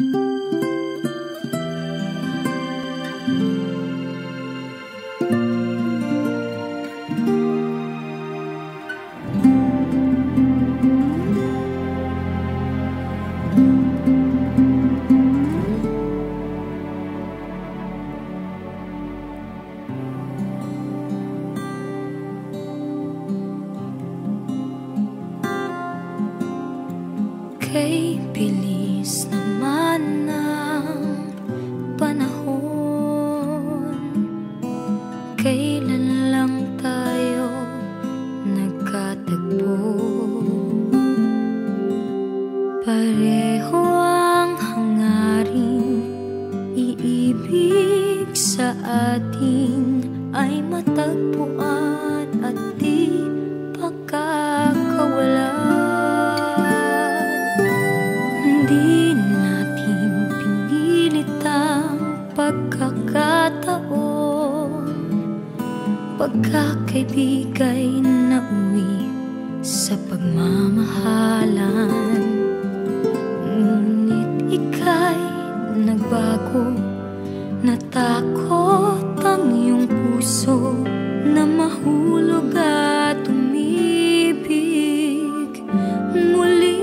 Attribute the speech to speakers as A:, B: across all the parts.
A: Kay bilis naman ng panahon, kailan lang tayo nagkatagpo? Pareho ang hangaring iibig sa atin ay matagpuan at di pagkakawalan. Hindi natin pinilit ang pagkakataon, pagkakaibigay na uwi sa pagmamahalan. Ngunit ika'y nagbago, natakot ang iyong puso na mahulog at umibig muli.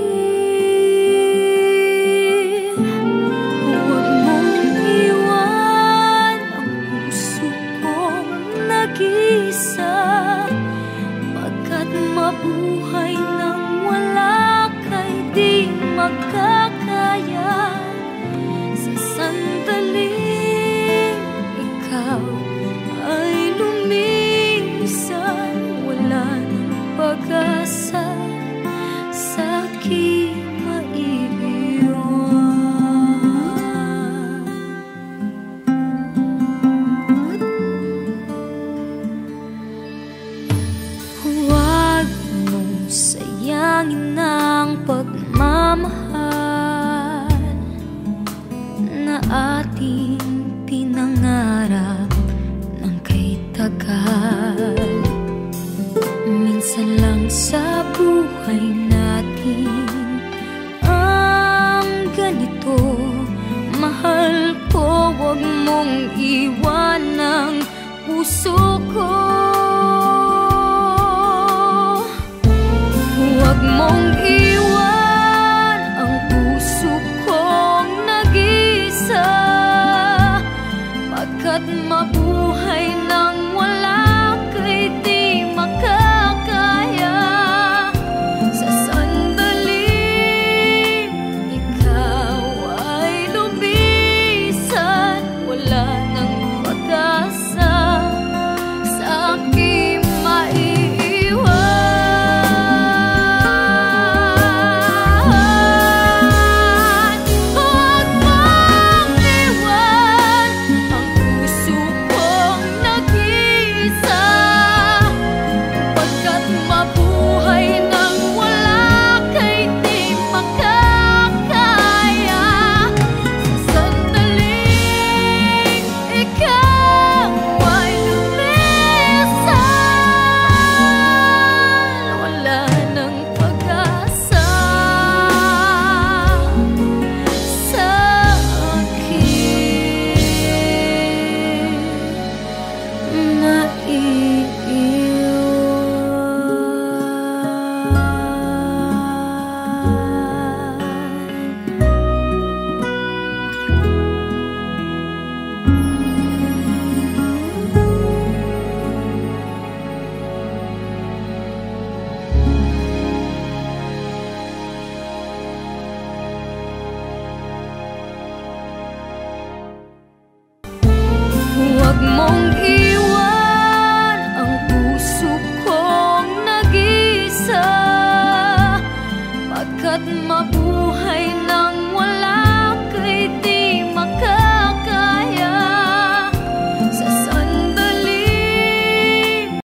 A: Mabuhay nang wala kay di magkakaya. Sa sandaling ikaw ay lumisan, wala nang pag-asa sa aking maiiwan. Sayangin ang pagmamahal na ating pinangarap ng kay tagal. Minsan lang sa buhay natin ang ganito. Mahal ko, huwag mong iwan ang puso ko. Huwag mong iwan ang puso kong nag-isa, pagkat mabuhay nang wala kay di makakaya. Sa sandaling ikaw ay lumisan, wala nang pag-asa sa aking maiiwan. Huwag mong iwan ang puso kong nag-isa, pagkat mabuhay